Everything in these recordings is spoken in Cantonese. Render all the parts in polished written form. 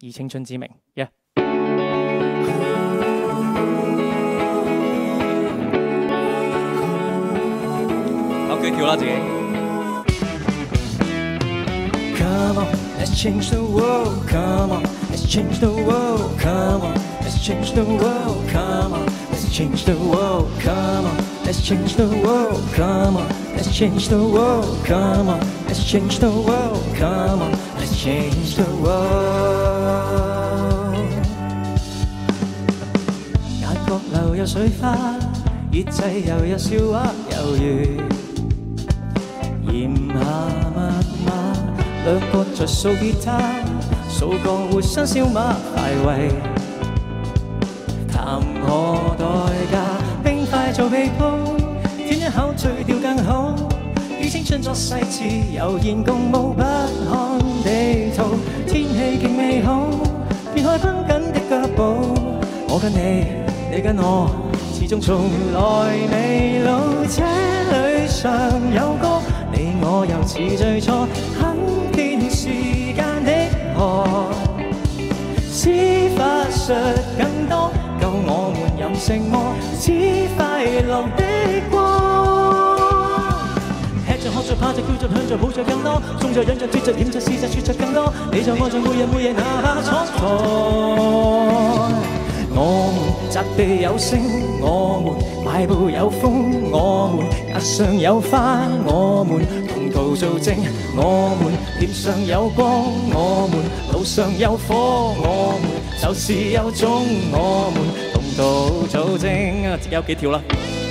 以青春之名。Yeah。OK， 跳啦自己。Come on, let's change the world. Come on, let's change the world. Come on, let's change the world. Come on, let's change the world. Come on, let's change the world. Come on, let's change the world. Come on, let's change the world. Come on, let's change the world. 眼角流有水花，熱掣又有笑話，猶如炎夏密碼。兩個在數吉他，數個互相笑馬，快慰談何代價？冰塊做被鋪，舔一口醉掉更好。以青春作細詞，悠然共舞，不看地圖，天氣勁美好，別開繃緊的腳步。我跟你，你跟我，始終從來未老。車裏常有歌，你我又似最初。天時間的河，施法術更多，夠我們任性麼？似快樂的光，吃着喝着怕着叫着向着抱着更多，送着忍着脫着舔着試着說着更多，你在我在每日每夜哪怕錯錯。我們擲地有聲，我們邁步有風，我們額上有花，我們同途做證，我們臉上有光，我們路上有火，我們就是有種，我們同途做證。有幾條啦？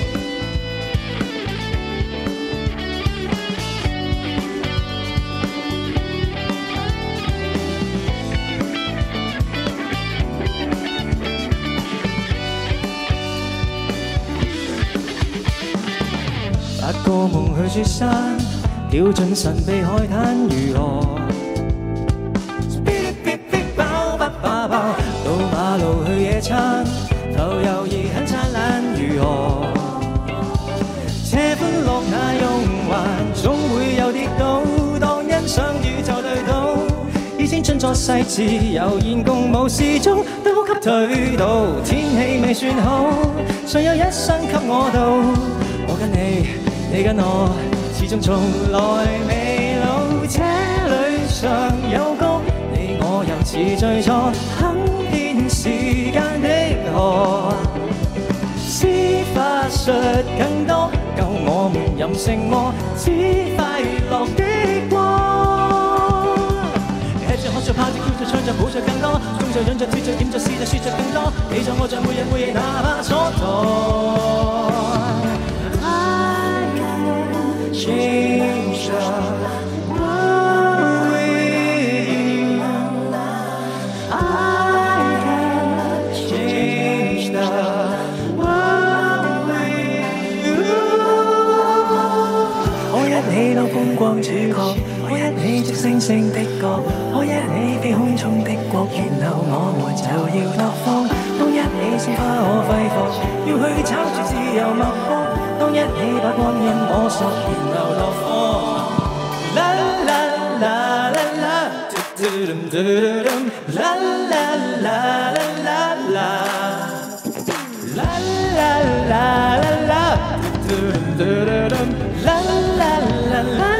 發個夢去雪山，掉進神秘海灘如何？到馬路去野餐，浮遊而很燦爛如何？車歡樂那用環，總會有跌倒，當欣賞宇宙對倒，以青春作細詞，悠然共舞，始終都給退到。天氣未算好，誰有一生給我渡？我跟你，你跟我，始終從來未老。車裏常有歌，你我又似最初。行遍時間的河，施法術更多，夠我們任性麼？似快樂的光，吃着喝着怕着叫着唱着抱着更多，中着忍着脫着點着試着說着更多，你在我在每日每夜哪怕蹉跎。Change the world with you. I can change the world with you. 可一起當風光主角，可一起即星星的角，可一起飛空中的國，然後我們就要落荒。當一起鮮花可揮霍，要去找住自由脈搏。當一起把光陰摸索，然後落課。啦啦啦啦啦，嘟嘟嘟嘟嘟，啦啦啦啦啦啦，啦啦啦啦啦，嘟嘟嘟嘟嘟，啦啦啦啦。